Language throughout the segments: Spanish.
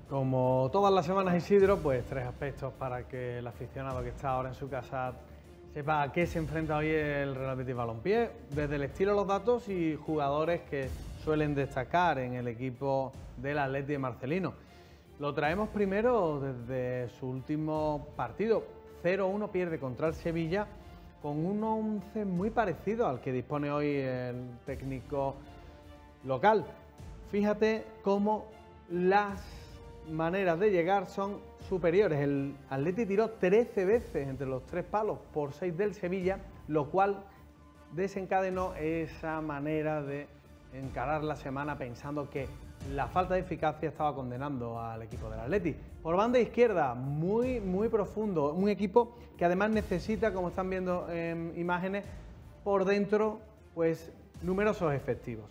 Como todas las semanas, Isidro, pues tres aspectos para que el aficionado que está ahora en su casa sepa a qué se enfrenta hoy el Real Betis Balompié, desde el estilo, los datos y jugadores que suelen destacar en el equipo del Atleti de Marcelino. Lo traemos primero desde su último partido, 0-1 pierde contra el Sevilla, con un 11 muy parecido al que dispone hoy el técnico local. Fíjate cómo las maneras de llegar son superiores. El Atleti tiró 13 veces entre los tres palos por 6 del Sevilla, lo cual desencadenó esa manera de encarar la semana pensando que la falta de eficacia estaba condenando al equipo del Atleti. Por banda izquierda, muy profundo, un equipo que además necesita, como están viendo en imágenes, por dentro, pues numerosos efectivos.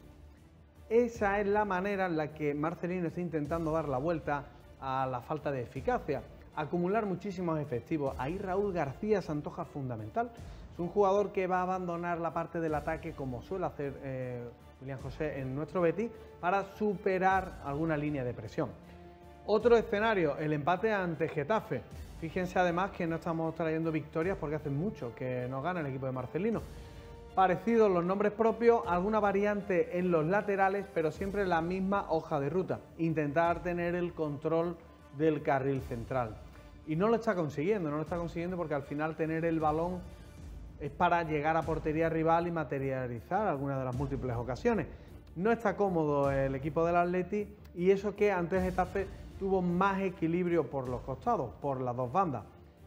Esa es la manera en la que Marcelino está intentando dar la vuelta a la falta de eficacia, acumular muchísimos efectivos. Ahí Raúl García se antoja fundamental. Es un jugador que va a abandonar la parte del ataque como suele hacer William José en nuestro Betis para superar alguna línea de presión. Otro escenario, el empate ante Getafe. Fíjense además que no estamos trayendo victorias porque hace mucho que no gana el equipo de Marcelino. Parecidos los nombres propios, alguna variante en los laterales, pero siempre la misma hoja de ruta. Intentar tener el control del carril central. Y no lo está consiguiendo, porque al final tener el balón es para llegar a portería rival y materializar algunas de las múltiples ocasiones. No está cómodo el equipo del Atleti y eso que antes Getafe tuvo más equilibrio por los costados, por las dos bandas.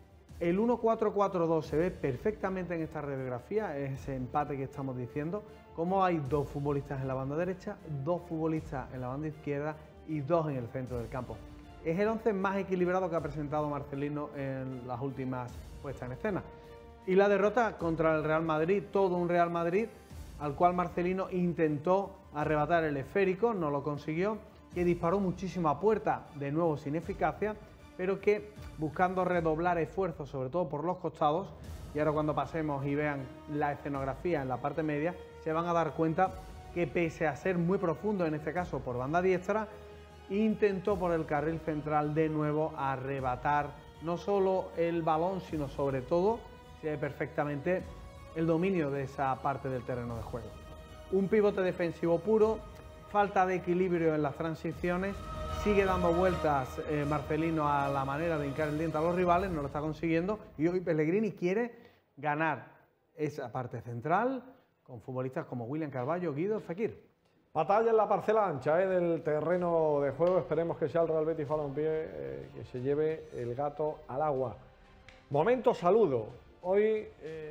El 1-4-4-2 se ve perfectamente en esta radiografía, es ese empate que estamos diciendo, como hay dos futbolistas en la banda derecha, dos futbolistas en la banda izquierda y dos en el centro del campo. Es el 11 más equilibrado que ha presentado Marcelino en las últimas puestas en escena. Y la derrota contra el Real Madrid, todo un Real Madrid al cual Marcelino intentó arrebatar el esférico, no lo consiguió, que disparó muchísimo a puerta, de nuevo sin eficacia, pero que buscando redoblar esfuerzos, sobre todo por los costados, y ahora cuando pasemos y vean la escenografía en la parte media, se van a dar cuenta que pese a ser muy profundo, en este caso por banda diestra, intentó por el carril central de nuevo arrebatar no solo el balón, sino sobre todo, se ve perfectamente el dominio de esa parte del terreno de juego. Un pivote defensivo puro, falta de equilibrio en las transiciones, sigue dando vueltas Marcelino a la manera de hincar el diente a los rivales, no lo está consiguiendo y hoy Pellegrini quiere ganar esa parte central con futbolistas como William Carballo, Guido, Fekir. Batalla en la parcela ancha del terreno de juego, esperemos que sea el Real Betis Balompié que se lleve el gato al agua. Momento saludo. Hoy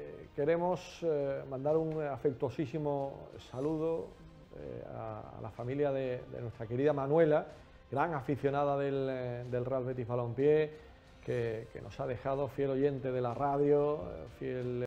queremos mandar un afectuosísimo saludo a la familia de nuestra querida Manuela, gran aficionada del Real Betis Balompié, que nos ha dejado, fiel oyente de la radio, fiel